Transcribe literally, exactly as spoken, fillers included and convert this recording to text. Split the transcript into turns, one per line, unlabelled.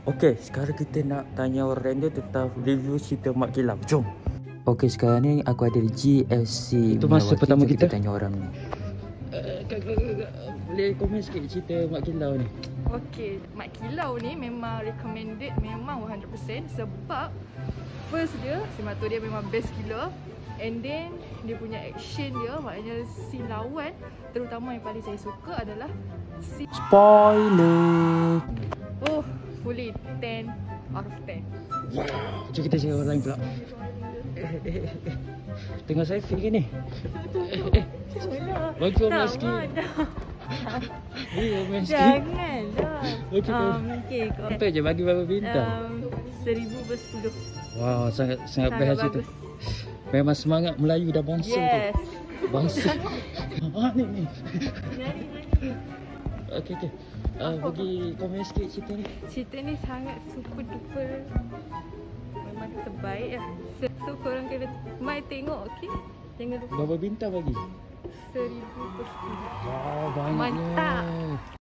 Okey, sekarang kita nak tanya orang dia tentang review cerita Mak Kilau. Jom. Okey, sekarang ni aku ada di G F C.
Itu masa pertama kita.
kita tanya orang ni.
Uh, kak, kak, kak, boleh komen sikit cerita Mak Kilau ni?
Okey, Mak Kilau ni memang recommended, memang one hundred percent sebab first dia, simato dia memang best gila. And then dia punya action dia, maknanya scene lawan, terutama yang paling saya suka adalah scene
Spoiler.
oh, fully ten out of ten.
Wow. Jom kita cakap orang lain pula. Tengah saya feel ke ni? Bagi komen sikit. Bagi komen sikit.
Janganlah.
Okey.
Um, okay,
Apa je bagi berapa bintang?
Um, seribu bersepuluh.
Wow, sangat sangat,
Sangat
best cerita.
bagus.
Memang semangat Melayu dah bangsa
Yes.
tu. Bangsa. Ah ni ni.
Nari, nari.
Okey okey. Uh, bagi komen sikit cerita ni.
Cerita ni sangat super duper, memang terbaik lah. So, so korang kena mai tengok, okey? Jangan lupa
Berapa bintang bagi?
seribu bersepuluh.
Wow, banyaknya.
Mantap.